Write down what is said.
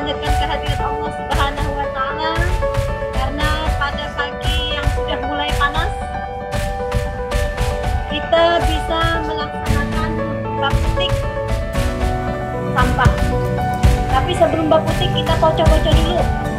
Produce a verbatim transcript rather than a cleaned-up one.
memanjatkan kehadirat Allah Subhanahu wa taala karena pada pagi yang sudah mulai panas kita bisa melaksanakan baptik sampah. Tapi sebelum baptik kita kocok-kocok dulu